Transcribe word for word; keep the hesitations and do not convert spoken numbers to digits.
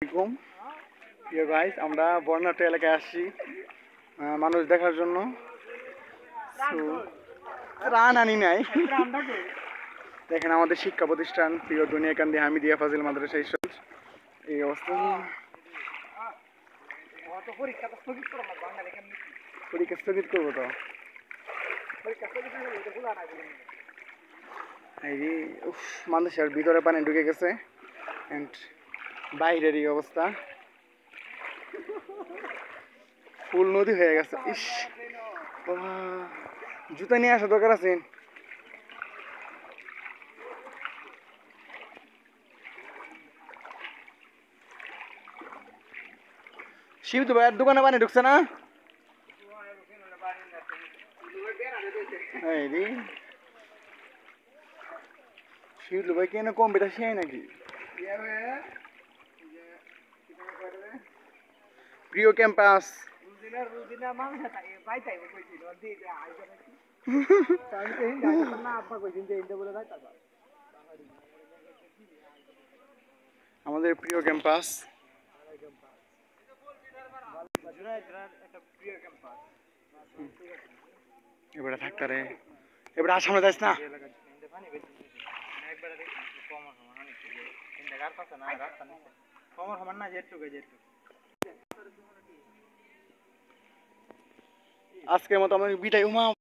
আসসালামু প্রিয় গাইস, আমরা বর্ণাঢ্য এলাকায় আসছি মানুষ দেখার জন্য। রান আনি নাই। দেখেন আমাদের শিক্ষা প্রতিষ্ঠান প্রিয় দুনিয়াকান্দি হামিদিয়া ফাজিল মাদ্রাসা ঈশ্বর এই অবস্থা। পরীক্ষা স্থগিত করবো তো মানুষের ভিতরে পানি ঢুকে গেছে এন্ড বাইরের এই অবস্থা ফুল নদী হয়ে গেছে। ইস জুতা নিয়ে আসা দরকার আছে। শিব তো ভাইয়ের দোকানে পানি ঢুকছে না। শিব ভাই কেন কম্পিউটার শিখাই নাকি? প্রিয় ক্যাম্পাস আমাদের প্রিয় ক্যাম্পাস এবারে থাকতারে এবারে আসামে যাস না। আজকের মতো আমাদের বিদায়। উমা